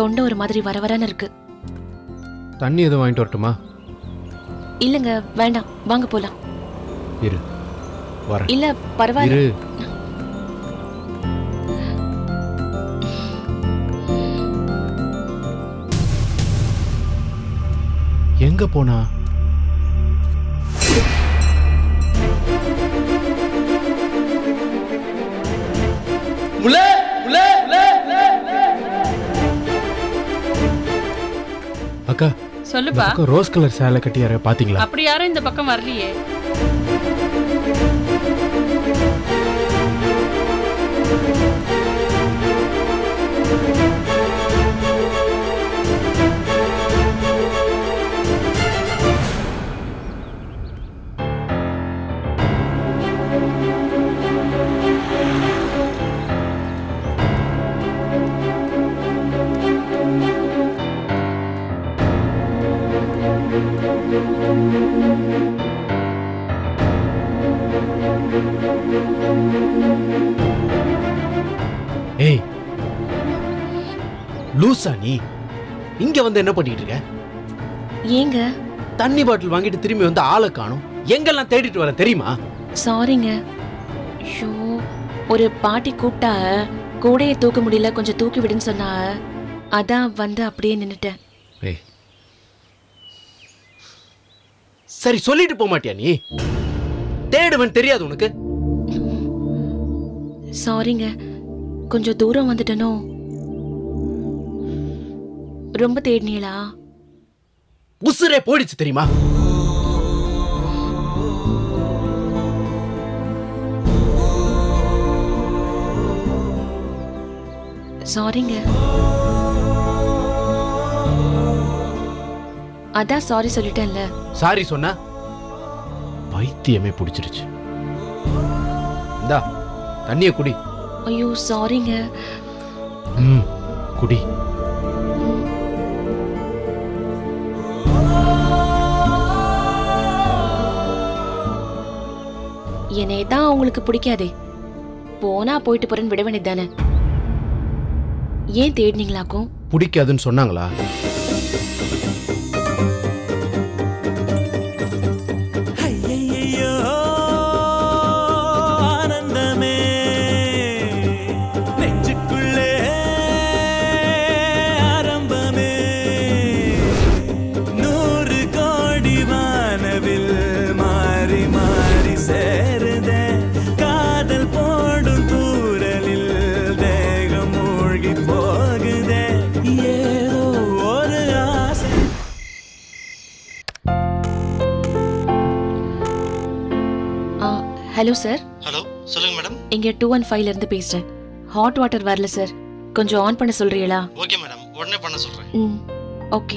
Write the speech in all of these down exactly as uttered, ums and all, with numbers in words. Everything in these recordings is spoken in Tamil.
தொண்டை ஒரு மாதிரி வர வரன்னு இருக்கு. தண்ணி எதுவும் வாங்கிட்டு வரட்டுமா? இல்லங்க வேண்டாம், வாங்க போலாம். இரு வரேன். இல்ல பரவாயில்ல. இரு. எங்க போனா? முலே முலே முலே முலே. அக்கா சொல்லுப்பா. ரோஸ் கலர் சேலை கட்டி யார பாத்தீங்களா? அப்படி யாரும் இந்த பக்கம் வரலையே. ஏய் லூசா நீ இங்க வந்து என்ன பண்ணிட்டு இருக்க? ஏங்க? தண்ணி பாட்டில் வாங்கிட்டு திரும்பி வந்து ஆளை காணும். எங்கெல்லாம் தேடிட்டு வர தெரியுமா? சாரிங்க. ஷோ ஒரு பாட்டி கூப்பிட்டா கூடையை தூக்க முடியல, கொஞ்சம் தூக்கி விடுன்னு சொன்னா, அதான் வந்து அப்படியே நின்னுட்டேன். ஏய் சரி சொல்லிட்டு போக மாட்டியா நீ? தேடுவன் தெரியாது உனக்கு? சாரிங்க, கொஞ்சம் தூரம் வந்துட்டனோ. ரொம்ப தேடினீங்களா? உசுரே போயிடுச்சு தெரியுமா? சாரிங்க. அதான் சாரி சொல்லிட்டேன்ல. சாரி சொன்னா பைத்தியமே பிடிச்சிருச்சு. இந்தா தண்ணிய குடி. ஐயோ சாரிங்க. ம் குடி. என்னை தான் உங்களுக்கு பிடிக்காதே, போனா போயிட்டு போறேன்னு விட வேண்டியது தானே. ஏன் தேடினீங்களாக்கும்? பிடிக்காதுன்னு சொன்னாங்களா? Hello sir. ஹலோ சொல்லுங்க மேடம். இங்க டூ ஒன் ஃபைவ்ல இருந்து பேசுறேன். ஹாட் வாட்டர் வரல சார், கொஞ்சம் ஆன் பண்ண சொல்றீங்களா? ஓகே மேடம், உடனே பண்ண சொல்றேன். ம் ஓகே.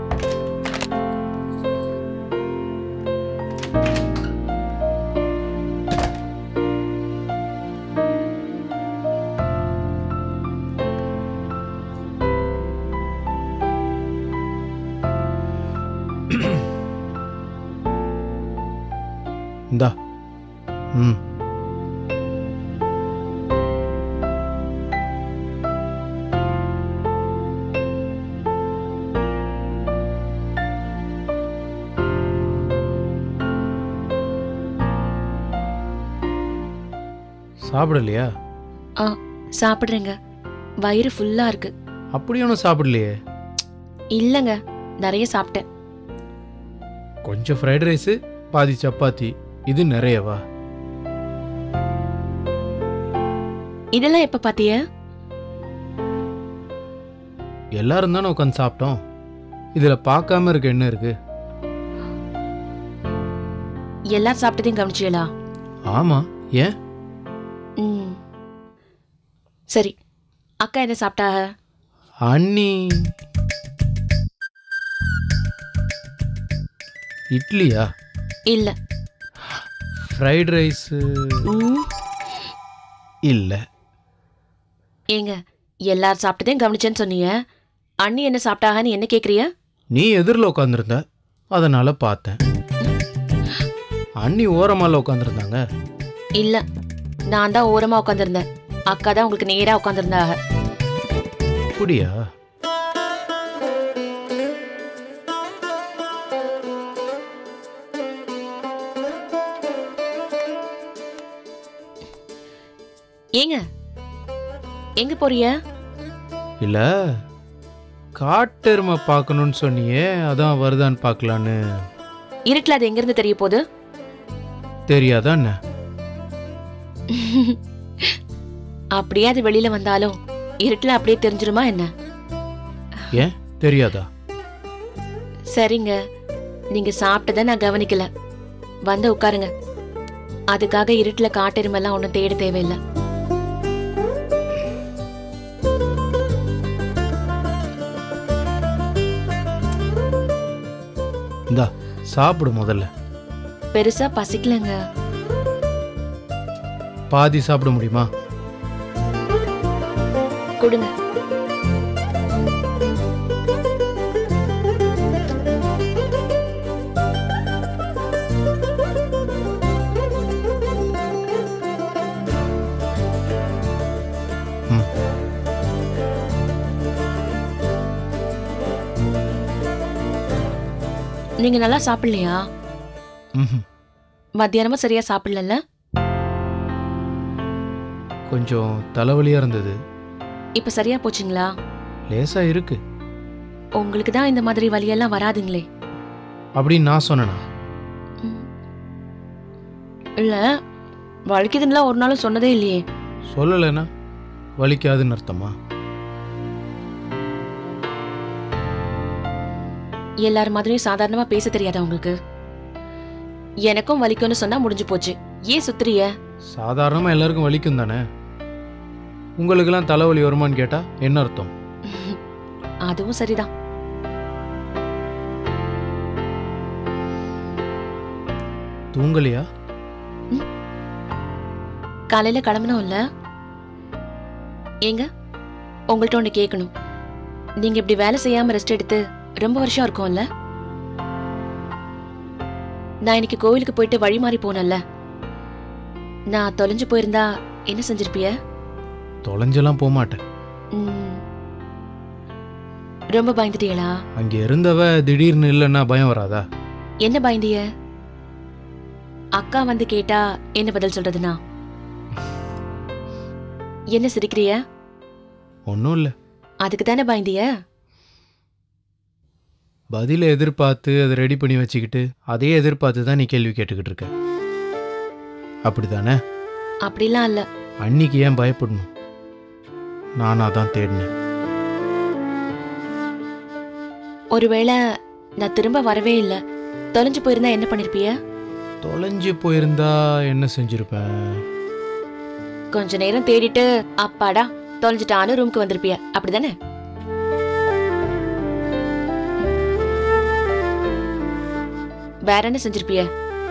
இந்தா. ம் சாப்பிடலையா? ஆ சாப்பிடுறேங்க, வயிறு ஃபுல்லா இருக்கு. அப்படி ஒன்றும் சாப்பிடலையே. இல்லங்க, நிறைய சாப்பிட்டேன். கொஞ்சம் ஃப்ரைட் ரைஸ், பாதி சப்பாத்தி, இது நிறையவா? இதெல்லாம் எப்ப பாத்திய? எல்லாரும் தானே உட்காந்து சாப்பிட்டோம். இதுல பார்க்காம இருக்க என்ன இருக்கு? எல்லாரும் சாப்பிட்டதையும் கவனிச்சியலா? ஆமா, ஏன்? ம் சரி, அக்கா என்ன சாப்பிட்டாக? அண்ணி இட்லியா? இல்ல. Fried rice? இல்ல. ஏங்க, எல்லாரும் சாப்பிட்டதையும் கவனிச்சேன்னு சொன்னீங்க, அண்ணி என்ன சாப்பிட்டாகன்னு என்ன கேக்குறிய? நீ எதிரில் உட்காந்துருந்த, அதனால பார்த்தேன். அண்ணி ஓரமால உட்காந்துருந்தாங்க. இல்ல, நான் தான் ஓரமா உட்காந்துருந்தேன், அக்கா தான் உங்களுக்கு நேரா உட்காந்துருந்தாக. அப்படியா? ஏங்க எங்க போறிய? இல்ல காட்டெருமை பார்க்கணும்னு சொன்னியே, அதான் வருதான்னு பார்க்கலான்னு. இருட்டுல அது எங்க இருந்து தெரிய போகுது? தெரியாதா என்ன? அப்படியே அது வெளியில வந்தாலும் இருட்டுல அப்படியே தெரிஞ்சிருமா என்ன? ஏன் தெரியாதா? சரிங்க, நீங்க சாப்பிட்டத நான் கவனிக்கல. வந்து உட்காருங்க. அதுக்காக இருட்டுல காட்டெருமெல்லாம் ஒன்றும் தேட தேவையில்லை. இந்தா சாப்பிடு முதல்ல. பெருசா பசிக்கலங்க. பாதி சாப்பிட முடியுமா? கொடுங்க. நீங்க நல்லா சாப்பிடலையா? மத்தியானமா சரியா சாப்பிடல. கொஞ்சம் தலைவலியா இருந்தது. இப்ப சரியா போச்சுங்களா? லேசா இருக்கு. உங்களுக்கு தான் இந்த மாதிரி வலியெல்லாம் வராதுங்களே. அப்படின்னு நான் சொன்னேனா? இல்ல, வலிக்குதுன்னா ஒரு நாளும் சொன்னதே இல்லையே. சொல்லலைன்னா வலிக்காதுன்னு அர்த்தமா? எல்லாரும் மாதிரியும் சாதாரணமா பேச தெரியாதா உங்களுக்கு? எனக்கும் வலிக்கும்னு சொன்னா முடிஞ்சு போச்சு. ஏன் சுத்துறிய? சாதாரணமா எல்லாருக்கும் வலிக்கும் தானே. உங்களுக்கெல்லாம் தலைவலி வருமான்னு கேட்டா என்ன அர்த்தம்? அதுவும் சரிதான். தூங்கலையா? காலையில கிளம்பணும் இல்ல? ஏங்க, உங்கள்ட்ட ஒண்ணு கேட்கணும். நீங்க இப்படி வேலை செய்யாம ரெஸ்ட் எடுத்து ரொம்ப வருஷம் இருக்கும்ல? நான் இன்னைக்கு கோவிலுக்கு போயிட்டு வழி மாறி போனேன்ல, நான் தொலைஞ்சு போயிருந்தா என்ன செஞ்சிருப்பிய? தொலைஞ்செல்லாம் போக மாட்டேன். ரொம்ப பயந்துட்டீங்களா? அங்க இருந்தவ திடீர்னு இல்லைன்னா பயம் வராதா? என்ன பயந்திய? அக்கா வந்து கேட்டா என்ன பதில் சொல்றதுனா? என்ன சிரிக்கிறிய? ஒன்னும் இல்ல. அதுக்கு தானே பயந்திய? பதில எதிர்பார்த்து அதை ரெடி பண்ணி வச்சுக்கிட்டு அதே எதிர்பார்த்து தான் நீ கேள்வி கேட்டுக்கிட்டு இருக்க. அப்படிதானே? அப்படிலாம் இல்ல. அன்னைக்கு ஏன் பயப்படணும்? நானா தான் தேடினேன். ஒருவேளை நான் திரும்ப வரவே இல்ல, தொலைஞ்சு போயிருந்தா என்ன பண்ணிருப்பிய? தொலைஞ்சு போயிருந்தா என்ன செஞ்சிருப்பேன்? கொஞ்ச நேரம் தேடிட்டு அப்பாடா தொலைஞ்சிட்டான்னு ரூமுக்கு வந்திருப்பிய, அப்படிதானே? வேற என்ன செஞ்சிருப்பிய?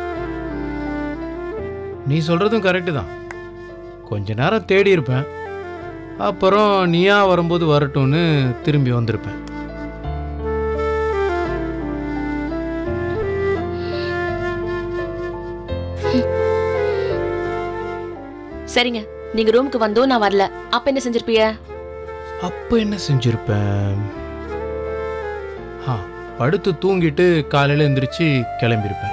நீ சொல்றதும் கரெக்டு தான். கொஞ்ச நேரம் தேடி இருப்பேன், அப்புறம் நீயா வரும்போது வரட்டும்னு திரும்பி வந்திருப்பேன். சரிங்க, நீங்க ரூமுக்கு வந்தோ நான் வரல, அப்ப என்ன செஞ்சிருப்பிய? அப்ப என்ன செஞ்சிருப்பேன்? படுத்து தூங்கிட்டு காலையில எந்திரிச்சு கிளம்பிருப்பேன்.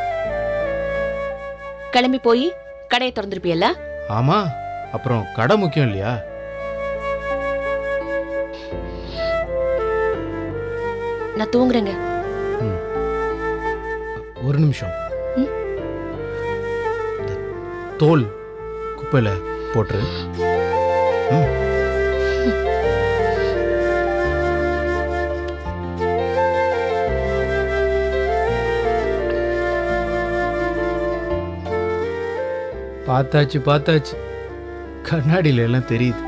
கிளம்பி போய் கடையை திறந்திருப்பியல்ல? ஆமா, அப்புறம் கடை முக்கியம் இல்லையா? நான் தூங்குறேங்க. ஒரு நிமிஷம். தோல் குப்பையில போட்டுரு. பார்த்தாச்சு பார்த்தாச்சு, கண்ணாடியில எல்லாம் தெரியுது.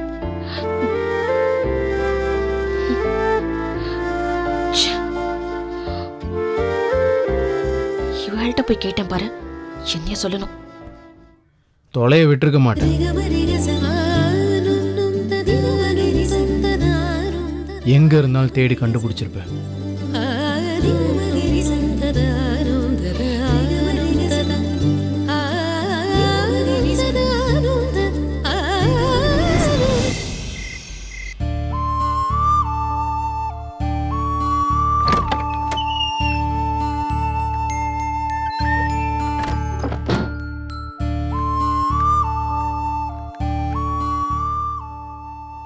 இவள்கிட்ட போய் கேட்டேன் பாரு, என்னைய சொல்லணும். தொலைய விட்டுருக்க மாட்டேன். எங்க இருந்தாலும் தேடி கண்டுபிடிச்சிருப்பேன்.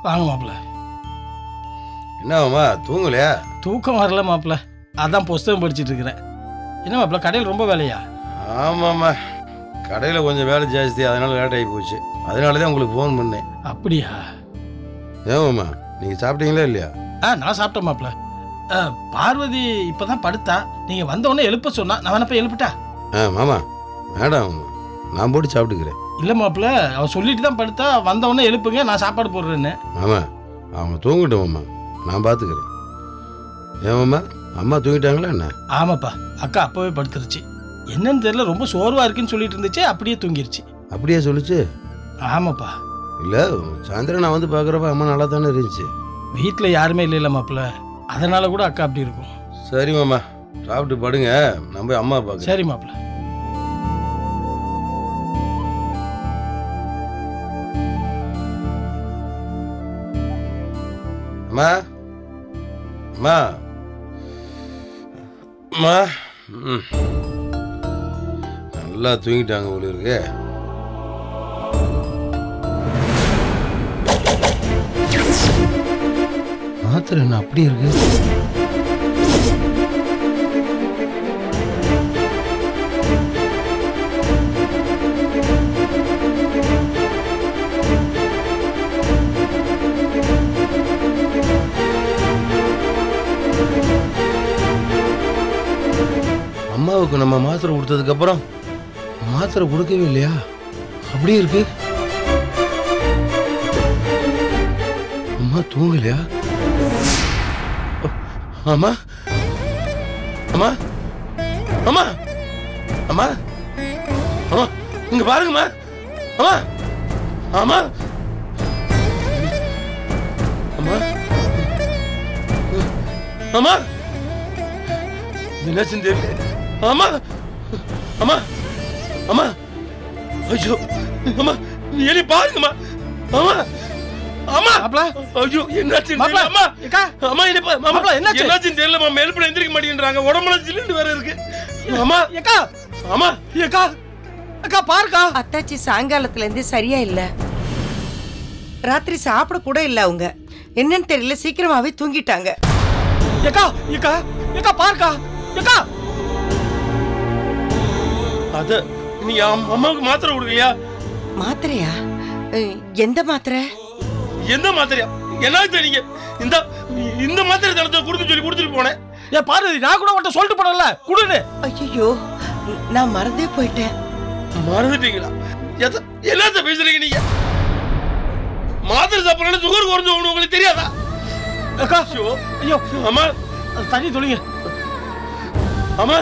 வாங்க மாப்பிள்ள. என்னம்மா தூங்கலையா? தூக்கம் வரல மாப்பிள்ள, அதான் புஸ்தகம் படிச்சுட்டு இருக்கிறேன். என்ன மாப்பிள்ள கடையில் ரொம்ப வேலையா? ஆமாம்மா, கடையில் கொஞ்சம் வேலை ஜாஸ்தி, அதனால லேட் ஆகி போச்சு. அதனால தான் உங்களுக்கு ஃபோன் பண்ணேன். அப்படியா? ஏமாம்மா நீங்கள் சாப்பிட்டீங்களா இல்லையா? ஆ நான் சாப்பிட்டேன் மாப்பிள்ள. பார்வதி இப்போ தான் படுத்தா, நீங்கள் வந்தவொடனே எழுப்ப சொன்னா, நான் வேணப்ப எழுப்பிட்டா? ஆ மாமா வேண்டாம், நான் போட்டு சாப்பிட்டுக்கிறேன். இல்லை மாப்பிள்ள, அவன் சொல்லிட்டு தான் படுத்தா, வந்தவொடனே எழுப்புங்க நான் சாப்பாடு போடுறேன்னு. மாமா அவங்க தூங்கிட்டோம் மாமா, நான் பார்த்துக்கிறேன். ஏமாம்மா அம்மா தூங்கிட்டாங்களா என்ன? ஆமாப்பா, அக்கா அப்போவே படுத்துருச்சு. என்னன்னு தெரியல, ரொம்ப சோர்வாக இருக்குன்னு சொல்லிட்டு இருந்துச்சு, அப்படியே தூங்கிருச்சு. அப்படியே சொல்லிச்சு? ஆமாப்பா. இல்லை சாயந்தரம் நான் வந்து பார்க்குறப்ப அம்மா நல்லா தானே இருந்துச்சு. வீட்டில் யாருமே இல்லை இல்லை மாப்பிள்ள, அதனால கூட அக்கா அப்படி இருக்கும். சரி மாமா சாப்பிட்டு படுங்க, நான் போய் அம்மா பார்க்க. சரி மாப்பிள்ள. அம்மா அம்மா அம்மா ம் நல்லா தூங்கிட்டாங்க போல இருக்கு. மாத்திரை என்ன அப்படி இருக்கு? அம்மாவுக்கு நம்ம மாத்திரை கொடுத்ததுக்கு அப்புறம் மாத்திரை கொடுக்கவே இல்லையா? அப்படி இருக்கு. அம்மா தூங்கலையா? அம்மா அம்மா அம்மா அம்மா அம்மா இங்க பாருங்கம்மா. அம்மா அம்மா அம்மா அம்மா என்னாச்சுன்னு தெரியல. அம்மா அம்மா அம்மா ஐயோ அம்மா நீ என்ன பாருங்கம்மா. அம்மா அம்மா மாப்பிள்ள, ஐயோ என்னாச்சு? மாப்பிள்ள, அம்மா அக்கா அம்மா என்ன மாப்பிள்ள, என்னாச்சு? என்னாச்சுன்னு தெரியலம்மா. மேல்பட எந்திரிக்க மாட்டேன்றாங்க, உடம்புல ஜில்லுன்னு வேற இருக்கு. அம்மா அக்கா அம்மா அக்கா அக்கா பாருக்கா. அத்தாச்சி சாயங்காலத்துல இருந்து சரியா இல்ல, ராத்திரி சாப்பிட கூட இல்ல. அவங்க என்னன்னு தெரியல, சீக்கிரமாவே தூங்கிட்டாங்க. அக்கா அக்கா அக்கா பாருக்கா. அக்கா அத நீ அம்மாவுக்கு மாத்திரை கொடுக்கலையா? மாத்திரையா? அஹ், எந்த மாத்திரை? எந்த மாத்திரையா? என்ன தெரியுங்க? இந்த இந்த மாத்திரை தளத்தை கொடுத்து சொல்லி கொடுத்துட்டு போனேன். ஏன் பார்வதி, நான் கூட உன்கிட்ட சொல்லிட்டு போனல குடுன்னு. ஐயோ நான் மறந்தே போயிட்டேன். மறந்துட்டீங்களா? எல்லாத்த பேசுறீங்க நீங்க? மாத்திரை சாப்பிடணும் சுகர் குறைஞ்சு உங்களுக்கு தெரியாதா? அக்கா ஐயோ அம்மா தண்ணி தொலைங்க. அம்மா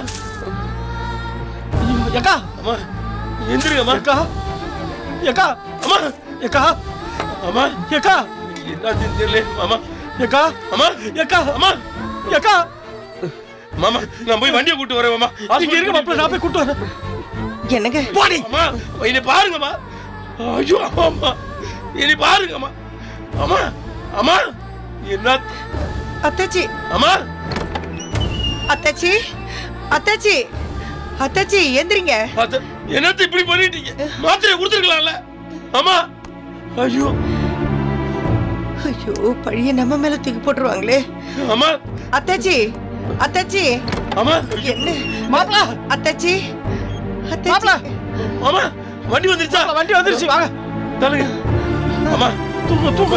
அக்கா அம்மா எந்திரிங்க அம்மா. அக்கா அக்கா அம்மா அக்கா அம்மா அக்கா என்னாச்சுன்னு தெரியல. அம்மா அக்கா அம்மா அக்கா அம்மா அக்கா மாமா நான் போய் வண்டியை கூட்டு வரேன். மாமா இங்க இருக்க மாப்பிள்ள, நான் போய் கூட்டு வரேன். என்னங்க போடி அம்மா, என்னை பாருங்கம்மா. ஐயோ அம்மா என்னை பாருங்கம்மா. அம்மா அம்மா என்ன அத்தாச்சி அம்மா அத்தாச்சி அத்தாச்சி அத்தாச்சி எந்திரிங்க. அத என்னத்த இப்படி பண்ணிட்டீங்க? மாத்திரை கொடுத்துருக்கலாம்ல அம்மா. ஐயோ ஐயோ பழிய நம்ம மேல தூக்கி போட்டுருவாங்களே. அம்மா அத்தாச்சி அத்தாச்சி அம்மா என்ன மாப்பிள்ள அத்தாச்சி மாப்பிள்ள அத்தாச்சி அம்மா வண்டி வந்துருச்சா? வண்டி வந்துருச்சு, வாங்க தள்ளுங்க. அம்மா தூக்கு தூக்கு.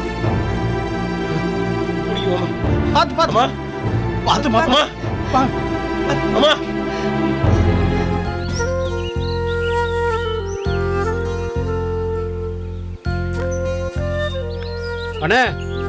பிடிக்கும் அம்மா. பாத்து பாத்து அம்மா பாத்து மாப்பிள்ள. அம்மா அம்மா அண்ணே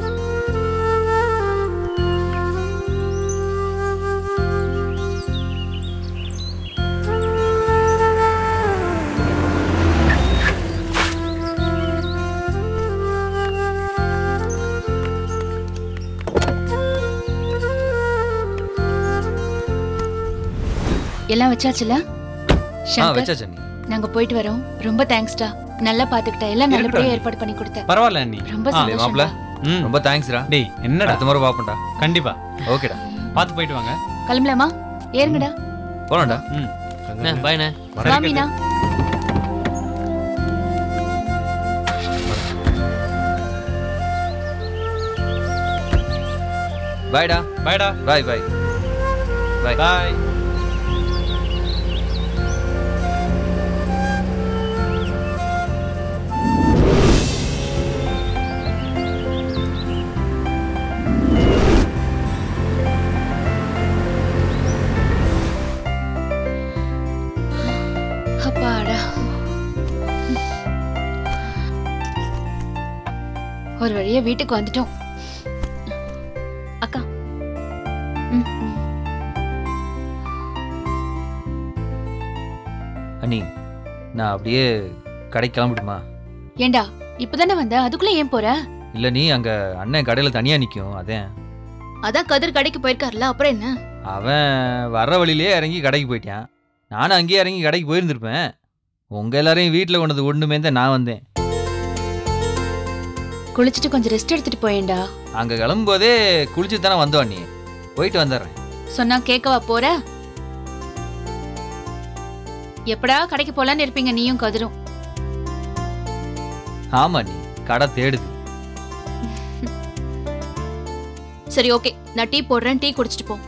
எல்லாம் வச்சாச்சுல? ஆ சங்கர், வச்சாச்சு அண்ணி. நாங்க போயிட்டு வரோம். ரொம்ப தேங்க்ஸ்டா, நல்லா பாத்துக்கிட்ட, எல்லாம் நல்லபடியா ஏற்பாடு பண்ணி கொடுத்த. பரவாயில்ல அண்ணி. ரொம்ப டேய் மாப்ள, சந்தோஷம்டா. ம் ரொம்ப தேங்க்ஸ்டா. டேய் என்னடா? அடுத்த முறை பாப்போம்டா. கண்டிப்பா ஓகேடா. பார்த்து போயிட்டு வாங்க. கிளம்பலாமா? ஏறுங்கடா. போலாம்டா. ம் பாய்ண்ணே. வாமினா. பாய்டா. பாய்டா. பாய் பாய் பாய் பாய். அப்பாடா, ஒரு வழியா வீட்டுக்கு வந்துட்டோம். அக்கா அண்ணி, நான் அப்படியே கடைக்கு கிளம்பிட்டுமா? ஏண்டா இப்பதானே வந்த, அதுக்குள்ள ஏன் போற? இல்லை நீ அங்கே அண்ணன் கடையில் தனியாக நிற்கும். அதேன். அதான் கதிர் கடைக்கு போயிருக்காருல, அப்புறம் என்ன? அவன் வர்ற வழியிலே இறங்கி கடைக்கு போயிட்டான். நானும் அங்கேயே இறங்கி கடைக்கு போயிருந்திருப்பேன். உங்கள் எல்லாரையும் வீட்டில் கொண்டது ஒன்றுமே தான் நான் வந்தேன். குளிச்சுட்டு கொஞ்சம் ரெஸ்ட் எடுத்துட்டு போயேண்டா. அங்கே கிளம்பும்போதே குளிச்சுட்டு தானே வந்தோம் அண்ணி. போயிட்டு வந்துடுறேன். சொன்னா கேட்கவா போற? எப்படா கடைக்கு போலான்னு இருப்பீங்க நீயும் கதிரும். ஆமா நீ கடை தேடுது. சரி ஓகே, நான் டீ போடுறேன், டீ குடிச்சிட்டு போ.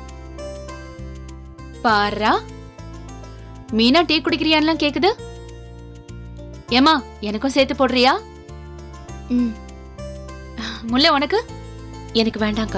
பாரா, மீனா டீ குடிக்கிறியான்லாம் கேக்குது. ஏமா எனக்கும் சேர்த்து போடுறியா? ம். முல்லை உனக்கு? எனக்கு வேண்டாம்க்கா.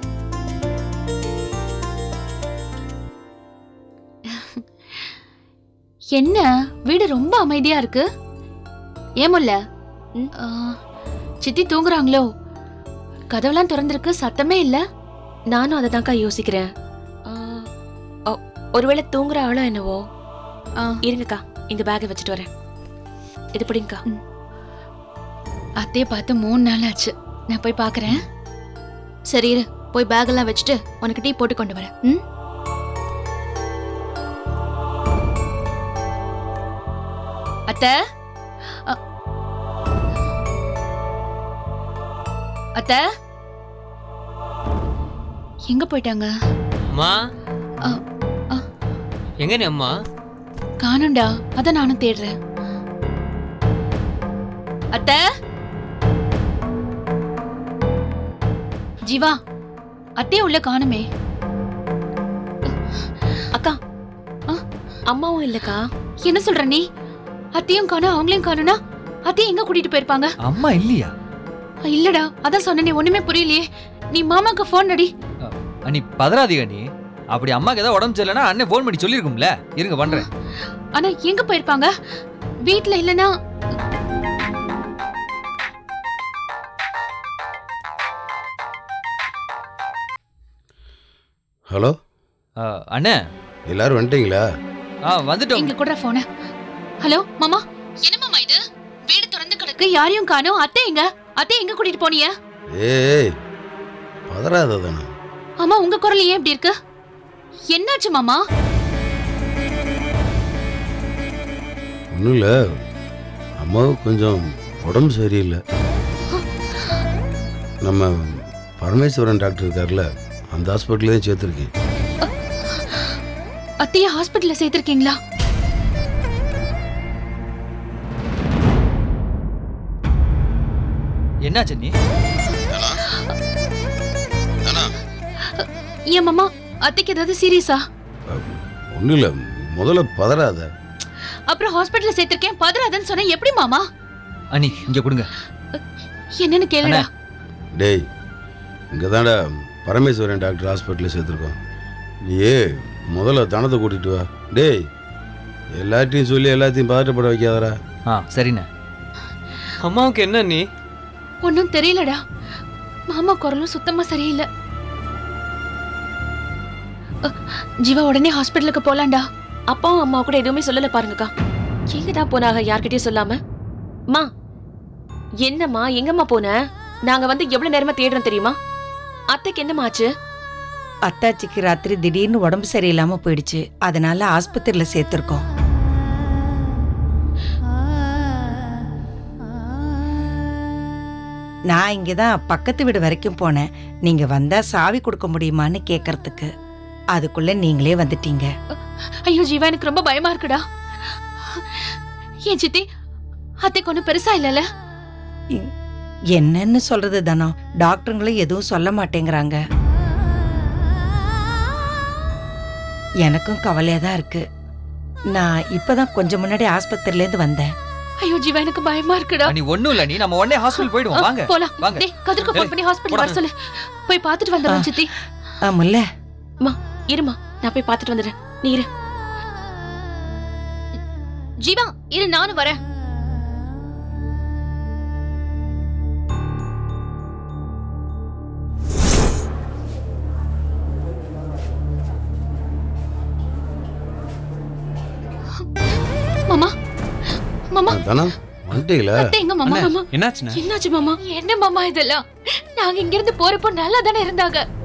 என்ன வீடு ரொம்ப அமைதியா இருக்கு? ஏமுல்ல சித்தி தூங்குறாங்களோ? கதவுலாம் திறந்திருக்கு, சத்தமே இல்ல. நானும் அதை தான்க்கா யோசிக்கிறேன். ஒருவேளை தூங்குற ஆளோ என்னவோ. இருங்கக்கா, இந்த பேக்கை வச்சுட்டு வரேன். இது பிடிங்கக்கா. அத்தைய பார்த்து மூணு நாள் ஆச்சு. நான் போய் பாக்குறேன். சரி இரு, போய் பேக் எல்லாம் வச்சுட்டு உனக்கு டீ போட்டு கொண்டு வரேன். ம். அத்தை, அத்தை எங்க போயிட்டாங்க? அம்மா எங்க நீ? அம்மா காணும்டா, அத நானும் தேடுறேன். அத்தை, ஜீவா, அத்தைய உள்ள காணுமே. அக்கா, அம்மாவும் இல்லக்கா. என்ன சொல்ற நீ? அத்தையும் காணும், அவங்களையும் காணும்னா அத்தைய எங்க கூட்டிட்டு போயிருப்பாங்க? அம்மா இல்லையா? இல்லடா, அதான் சொன்னே, ஒண்ணுமே புரியலையே. நீ மாமாக்கு போன் அடி. அண்ணி பதறாதீங்க நீ. அப்படி அம்மாக்கு ஏதாவது உடம்பு சரியில்லைன்னா அண்ணன் போன் பண்ணி சொல்லிருக்கும்ல. இருங்க பண்றேன். ஆனா எங்க போயிருப்பாங்க? வீட்ல இல்லனா? ஹலோ அண்ணே, எல்லாரும் வந்துட்டீங்களா? ஆ வந்துட்டோம். இங்க கூட போன். ஹலோ மாமா, என்ன மாமா இது? வீடு திறந்து கிடக்கு, யாரையும் காணோம். அத்தை எங்க? அத்தை எங்க கூட்டிட்டு போனீங்க? ஏய் பதறாததானே. ஆமா, உங்க குரல் ஏன் இப்படி இருக்கு? என்னாச்சு மாமா? ஒன்றும் இல்லை, அம்மாவுக்கு கொஞ்சம் உடம்பு சரியில்லை. நம்ம பரமேஸ்வரன் டாக்டர் இருக்கார்ல, அந்த ஹாஸ்பிட்டல்ல தான் சேர்த்துருக்கேன். அத்தைய ஹாஸ்பிட்டல்ல சேர்த்திருக்கீங்களா? என்னாச்சு நீ? ஏன் மாமா, அத்தைக்கு ஏதாவது சீரியஸா? ஒன்றும் இல்லை, முதல்ல பதறாத. அப்புறம் ஹாஸ்பிட்டல்ல சேர்த்திருக்கேன், பதறாதன்னு சொன்ன எப்படி மாமா? அண்ணி இங்க கொடுங்க. என்னன்னு கேளுடா. டேய், இங்கே தான்டா பரமேஸ்வரன் டாக்டர் ஹாஸ்பிட்டலில் சேர்த்துருக்கோம். நீயே முதல்ல தனத்தை கூட்டிகிட்டு வா. டேய், எல்லாத்தையும் சொல்லி எல்லாத்தையும் பதட்டப்பட வைக்காதடா. ஆ சரிண்ணே. அம்மாவுக்கு என்ன நீ? ஒன்னும் தெரியலடா, மாமா குரலும் சுத்தமா சரியில்லை. ஜீவா, உடனே ஹாஸ்பிட்டலுக்கு போலாம்டா. அப்பாவும் அம்மா கூட எதுவுமே சொல்லல பாருங்கக்கா. எங்கதான் போனாங்க யார்கிட்டயும் சொல்லாம? மா, என்னம்மா எங்கம்மா போன? நாங்க வந்து எவ்வளவு நேரமா தேடுறோம் தெரியுமா? அத்தைக்கு என்னம்மா ஆச்சு? அத்தாச்சிக்கு ராத்திரி திடீர்னு உடம்பு சரியில்லாம போயிடுச்சு, அதனால ஆஸ்பத்திரியில சேர்த்திருக்கோம். நான் இங்கதான் பக்கத்து வீடு வரைக்கும் போனேன். நீங்க வந்தா சாவி கொடுக்க முடியுமான்னு கேக்குறதுக்கு. அதுக்குள்ள நீங்களே வந்துட்டீங்க. ஐயோ ஜீவா, எனக்கு ரொம்ப பயமா இருக்குடா. ஏன் சித்தி, அத்தைக்கு ஒன்னும் பெருசா இல்லல? என்னன்னு சொல்றது தானோ, டாக்டருங்களும் எதுவும் சொல்ல மாட்டேங்கிறாங்க. எனக்கும் கவலையா தான் இருக்கு. நான் இப்பதான் கொஞ்சம் முன்னாடி ஆஸ்பத்திரில இருந்து வந்தேன். ஐயோ ஜீவா எனக்கு பயமா இருக்குடா. நீ ஒண்ணும் இல்ல, நீ நம்ம உடனே ஹாஸ்பிடல் போய்டுவோம். வாங்க போலாம். வாங்க. டேய் கதிர்க்கு ஃபோன் பண்ணி ஹாஸ்பிடல் வர சொல்லு. போய் பார்த்துட்டு வந்துறேன் சித்தி. ஆமல்ல. அம்மா இருமா, நான் போய் பார்த்துட்டு வந்துடுறேன். நீ இரு. ஜீவா இரு, நானும் வரேன். மாமா மாமா தானா வந்துட்டீங்களா? அத்தை எங்க மாமா? மாமா என்னாச்சுண்ணே? என்னாச்சு மாமா? என்ன மாமா இதெல்லாம்? நாங்க இங்க இருந்து போறப்போ நல்லா தானே இருந்தாங்க.